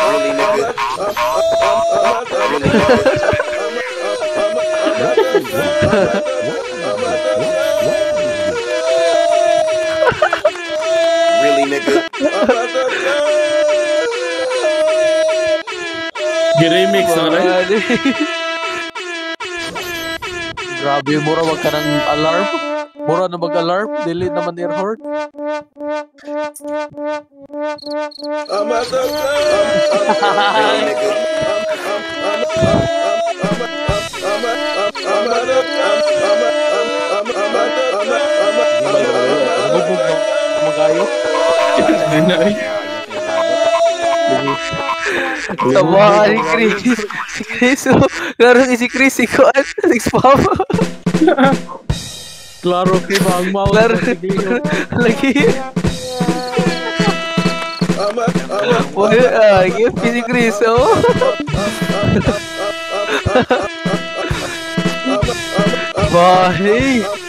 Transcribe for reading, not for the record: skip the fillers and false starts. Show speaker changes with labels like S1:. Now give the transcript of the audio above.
S1: Really, nigga?
S2: Giremix na rin.
S3: Grabe, mura wag ka ng alarm. Mura na mag-alarm. Dili naman air horn. Magayo.
S4: Tawa ni Chris. Si Chris, oh. Laro ni si Chris, ikaw at nag-spam.
S3: Klaro kay bang mau.
S4: Laro. Lagi. Give si Chris, oh. Bahay.